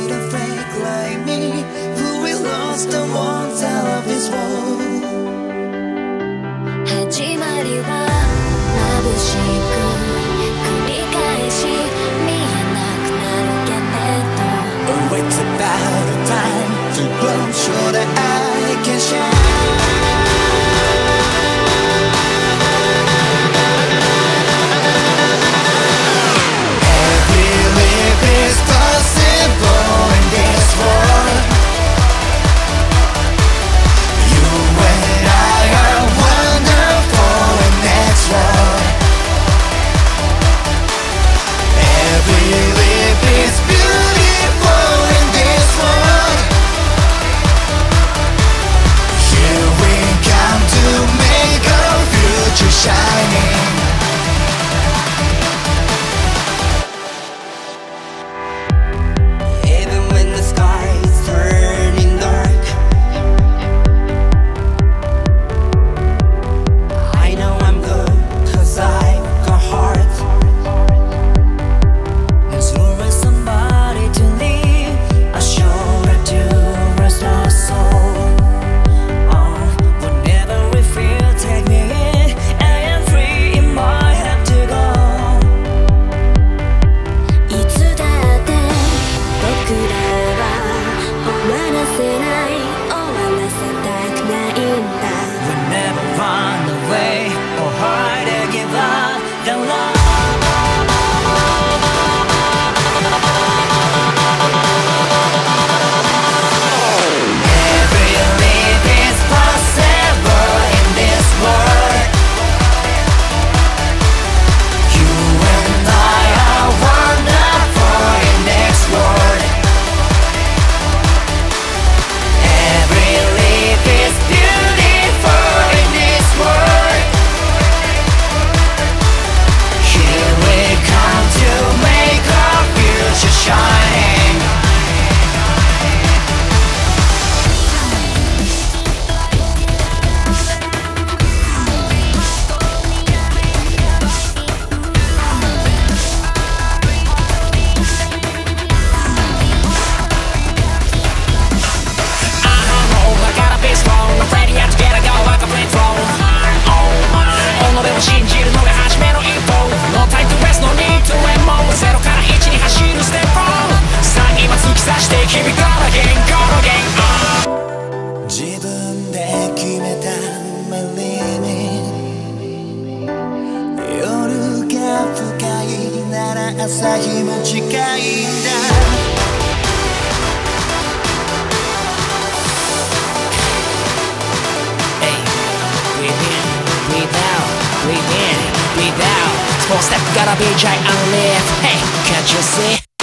need a fake like me who will lost the ones I love this world 始まりは眩しく繰り返し見えなくなるけれど Oh, it's about a time to grow so that I can shine It's possible in this world You and I are wonderful in this world Every leaf is beautiful in this world Here we come to make our future shining Small step, gotta be giant lift. Hey, can't you see?